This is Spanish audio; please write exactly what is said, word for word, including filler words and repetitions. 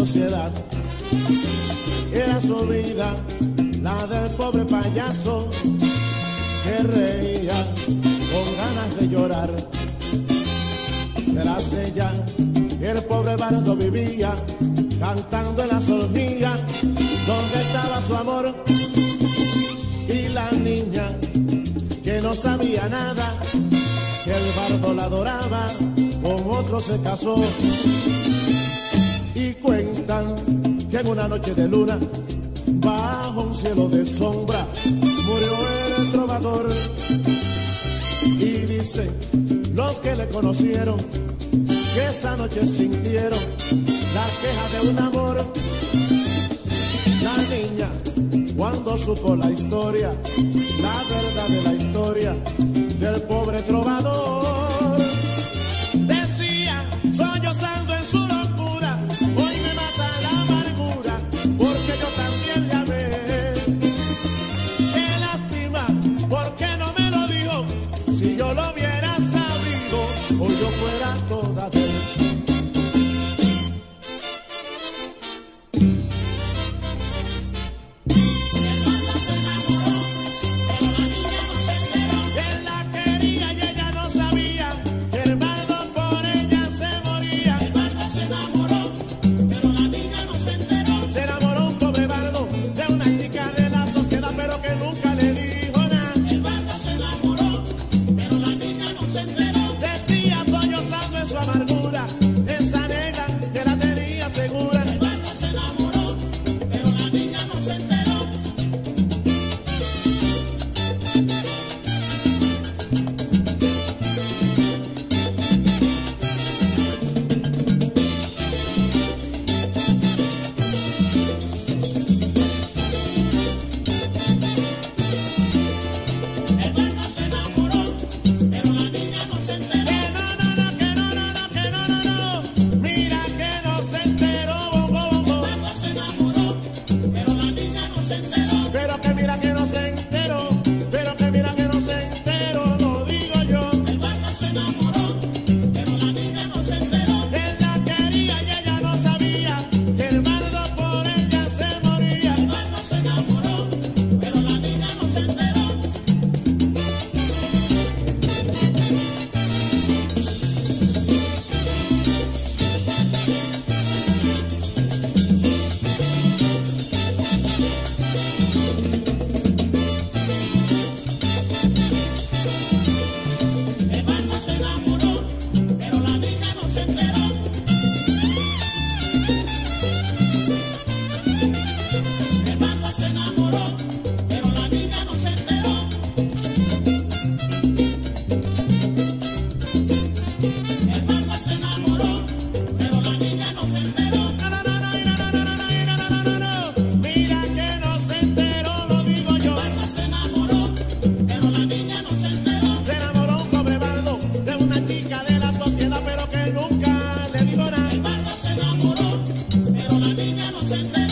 sociedad. Era su vida, la del pobre payaso, que reía con ganas de llorar. Tras ella, el pobre bardo vivía, cantando en las orgías, donde estaba su amor. Y la niña, que no sabía nada, que el bardo la adoraba, con otro se casó. Y cuentan que en una noche de luna, bajo un cielo de sombra, murió el trovador. Y dicen los que le conocieron, que esa noche sintieron las quejas de un amor. La niña, cuando supo la historia, la verdad de la historia del pobre trovador, decía, sollozando en su locura, hoy me mata la amargura, porque yo también le amé. Qué lástima, porque no me lo dijo, si yo lo hubiera sabido, hoy yo fuera toda de él. Se enamoró, pero la niña no se enteró.